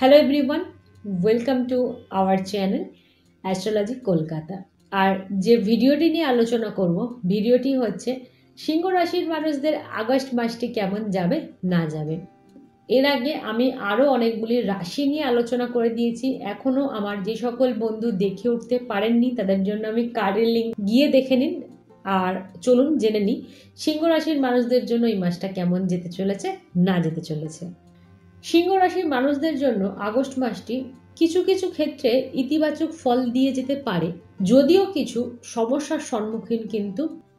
Hello everyone, welcome to our channel astrology Kolkata. আর যে ভিডিওটি নিয়ে আলোচনা করব, ভিডিওটি হচ্ছে সিংহ রাশির মানুষদের আগস্ট মাসটি কেমন যাবে না যাবে। এর আগে আমি আরও অনেকগুলি রাশি নিয়ে আলোচনা করে দিয়েছি। এখনও আমার যে সকল বন্ধু দেখে উঠতে পারেননি তাদের জন্য আমি কার্ডের লিঙ্ক গিয়ে দেখে নিন। আর চলুন জেনে নিই সিংহ রাশির মানুষদের জন্য এই মাসটা কেমন যেতে চলেছে না যেতে চলেছে। সিংহ রাশির মানুষদের জন্য আগস্ট মাসটি কিছু কিছু ক্ষেত্রে ইতিবাচক ফল দিয়ে যেতে পারে, যদিও কিছু সমস্যার সম্মুখীন কিন্তু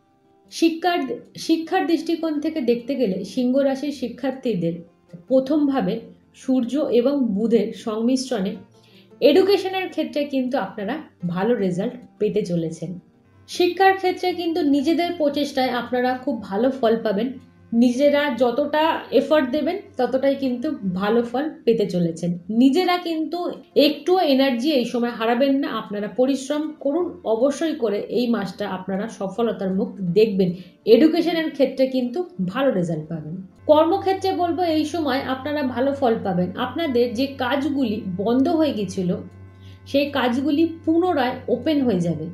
শিক্ষার দৃষ্টিকোণ থেকে দেখতে গেলে সিংহ রাশির শিক্ষার্থীদের প্রথমভাবে সূর্য এবং বুধের সংমিশ্রণে এডুকেশনের ক্ষেত্রে কিন্তু আপনারা ভালো রেজাল্ট পেতে চলেছেন। শিক্ষার ক্ষেত্রে কিন্তু নিজেদের প্রচেষ্টায় আপনারা খুব ভালো ফল পাবেন। নিজেরা যতটা এফর্ট দেবেন ততটাই কিন্তু ভালো ফল পেতে চলেছেন। নিজেরা কিন্তু একটু এনার্জি এই সময় হারাবেন না। আপনারা পরিশ্রম করুন, অবশ্যই করে এই মাসটা আপনারা সফলতার মুখ দেখবেন। এডুকেশনের ক্ষেত্রে কিন্তু ভালো রেজাল্ট পাবেন। কর্মক্ষেত্রে বলবো এই সময় আপনারা ভালো ফল পাবেন। আপনাদের যে কাজগুলি বন্ধ হয়ে গেছিল সেই কাজগুলি পুনরায় ওপেন হয়ে যাবে,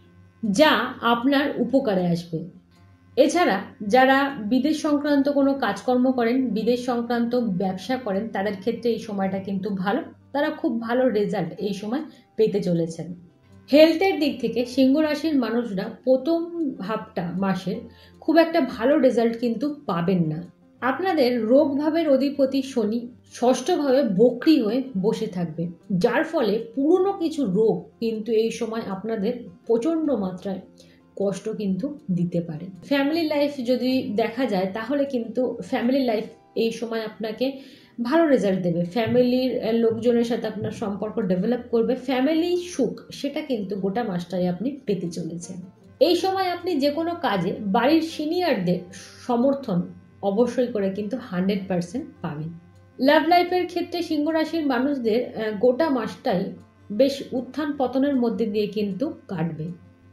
যা আপনার উপকারে আসবে। এছাড়া যারা বিদেশ সংক্রান্ত কোনো কাজকর্ম করেন, বিদেশ সংক্রান্ত ব্যবসা করেন, তাদের ক্ষেত্রে এই সময়টা কিন্তু ভালো। তারা খুব ভালো রেজাল্ট এই সময় পেতে চলেছেন। হেলথের দিক থেকে সিংহ রাশির মানুষরা প্রথম হাফটা মাসের খুব একটা ভালো রেজাল্ট কিন্তু পাবেন না। আপনাদের রোগ ভাবের অধিপতি শনি ষষ্ঠভাবে বক্রী হয়ে বসে থাকবে, যার ফলে পুরনো কিছু রোগ কিন্তু এই সময় আপনাদের প্রচণ্ড মাত্রায় কষ্ট কিন্তু দিতে পারে। ফ্যামিলি লাইফ যদি দেখা যায় তাহলে কিন্তু ফ্যামিলি লাইফ এই সময় আপনাকে ভালো রেজাল্ট দেবে। ফ্যামিলির লোকজনের সাথে আপনার সম্পর্ক ডেভেলপ করবে। ফ্যামিলি সুখ সেটা কিন্তু গোটা মাসটাই আপনি পেতে চলেছেন। এই সময় আপনি যে কোনো কাজে বাড়ির সিনিয়রদের সমর্থন অবশ্যই করে কিন্তু 100% পাবেন। লাভ লাইফের ক্ষেত্রে সিংহ রাশির মানুষদের গোটা মাসটাই বেশ উত্থান পতনের মধ্যে দিয়ে কিন্তু কাটবে।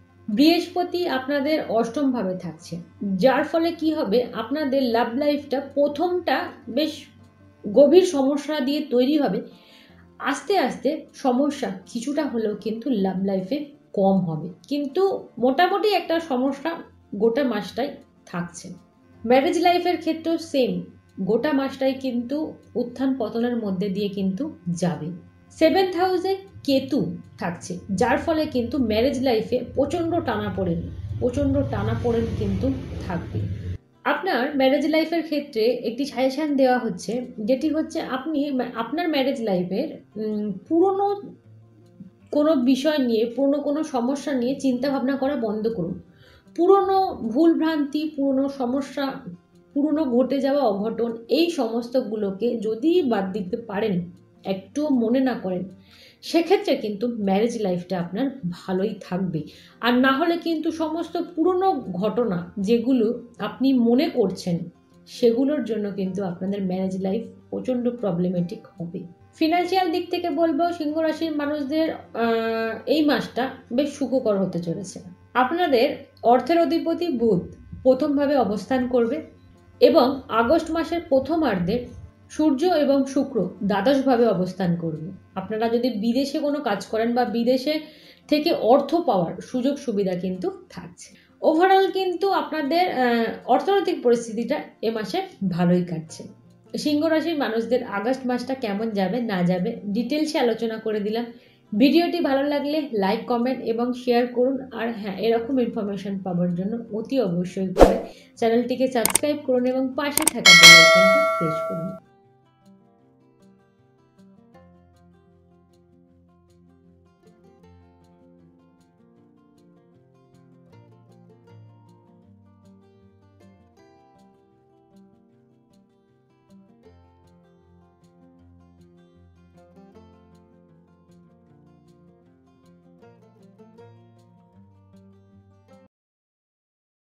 বৃহস্পতি আপনাদের অষ্টম ভাবে থাকছে, যার ফলে কি হবে, আপনাদের লাভ লাইফটা প্রথমটা বেশ গভীর সমস্যা দিয়ে তৈরি হবে। আস্তে আস্তে সমস্যা কিছুটা হলেও কিন্তু লাভ লাইফে কম হবে, কিন্তু মোটামুটি একটা সমস্যা গোটা মাসটাই থাকছে। ম্যারেজ লাইফের ক্ষেত্রেও সেম, গোটা মাসটাই কিন্তু উত্থান পতনের মধ্যে দিয়ে কিন্তু যাবে। 7th হাউসে কেতু থাকছে, যার ফলে কিন্তু ম্যারেজ লাইফে প্রচণ্ড টানাপোড়েন কিন্তু থাকবে। আপনার ম্যারেজ লাইফের ক্ষেত্রে একটি সাজেশন দেওয়া হচ্ছে, যেটি হচ্ছে আপনি আপনার ম্যারেজ লাইফের পুরনো কোনো বিষয় নিয়ে, পুরনো কোনো সমস্যা নিয়ে চিন্তা ভাবনা করা বন্ধ করুন। পুরনো ভুলভ্রান্তি, পুরনো সমস্যা, পুরনো ঘটে যাওয়া অঘটন, এই সমস্তগুলোকে যদি বাদ দিতে পারেন, একটুও মনে না করেন, সেক্ষেত্রে কিন্তু ম্যারেজ লাইফটা আপনার ভালোই থাকবে। আর না হলে কিন্তু সমস্ত পুরনো ঘটনা যেগুলো আপনি মনে করছেন, সেগুলোর জন্য কিন্তু আপনাদের ম্যারেজ লাইফ প্রচণ্ড প্রবলেমেটিক হবে। ফিনান্সিয়াল দিক থেকে বলবো সিংহ রাশির মানুষদের এই মাসটা বেশ সুখকর হতে চলেছে। আপনাদের অর্থের অধিপতি বুধ প্রথমভাবে অবস্থান করবে এবং আগস্ট মাসের প্রথমার্ধে সূর্য এবং শুক্র দ্বাদশভাবে অবস্থান করবে। আপনারা যদি বিদেশে কোনো কাজ করেন বা বিদেশে থেকে অর্থ পাওয়ার সুযোগ সুবিধা কিন্তু থাকছে। ওভারঅল কিন্তু আপনাদের অর্থনৈতিক পরিস্থিতিটা এ মাসে ভালোই কাটছে। সিংহ রাশির মানুষদের আগস্ট মাসটা কেমন যাবে না যাবে ডিটেলসে আলোচনা করে দিলাম। ভিডিওটি ভালো লাগলে লাইক, কমেন্ট এবং শেয়ার করুন। আর হ্যাঁ, এরকম ইনফরমেশন পাওয়ার জন্য অতি অবশ্যই করে চ্যানেলটিকে সাবস্ক্রাইব করুন এবং পাশে থাকা বেল আইকনটা প্রেস করুন।